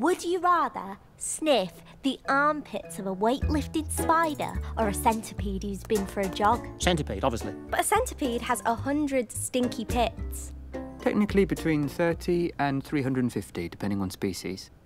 Would you rather sniff the armpits of a weight-lifted spider or a centipede who's been for a jog? Centipede, obviously. But a centipede has 100 stinky pits. Technically between 30 and 350, depending on species.